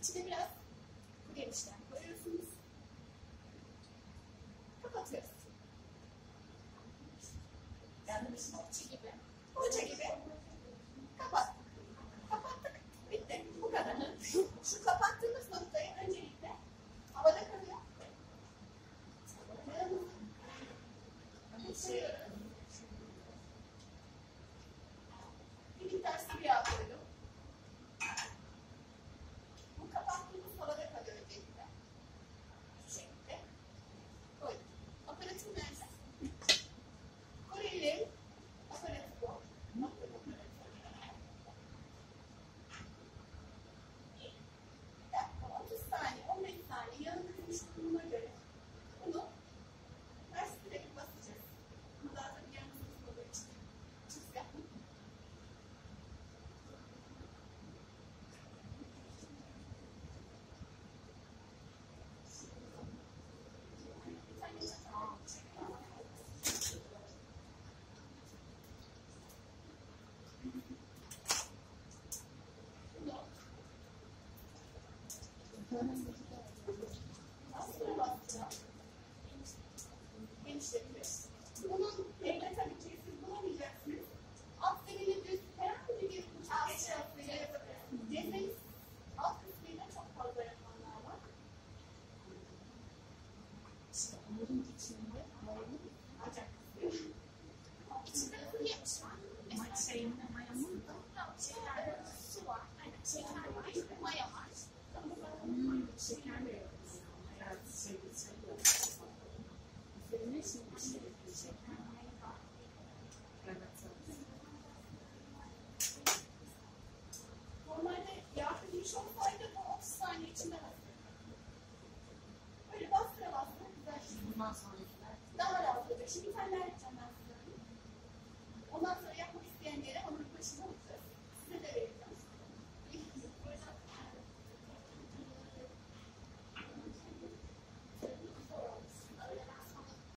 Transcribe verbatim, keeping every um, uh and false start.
İçine biraz bu genişten koyuyorsunuz. Kapatıyoruz. Yandı bizim okçu gibi. Hoca gibi. Kapat. Kapattık. Bitti. Bu kadar. Şu kapattığımız noktayı öncelikle havada kalıyor. Geçiriyorum. Bir miktar sıvı yağ koydum. Bu kapattığımız havada kalıyor öncelikle. Şu şekilde. Koydum. Aparatim nerede? Korelilerin aparatı bu. otuz saniye, on beş saniye yağın kırmışlığına göre bunu ters direkt basacağız. Ama daha da bir yanımız olduğu için çiz yapmayın. Bir tane çatal çekelim. Nasıl basacağım? Genişletiyor. Bunun evde tabii ki siz bulamayacaksınız. Alt zemini düz herhangi bir aşağısıyla yapabilirsiniz. Cezveniz alt kısmıyla çok fazla yapanlar var. İşte onların içinde mayamın acak kısmı. İçinde kuru yemiş var. Mesela şeyinde mayamın da şeylerde su var. Aynen şeker var. Maya var. Hmm, şeker de yok. Evet, şey, şey yok. Üzerine şimdi şey, şeker maya var. Evet, evet. Normalde yağ kırmış olsaydı bu otuz saniye içinde hazır. Böyle bastıra bastıra güzel. Bundan sonrakiler daha rahat olacak. Şimdi bir tane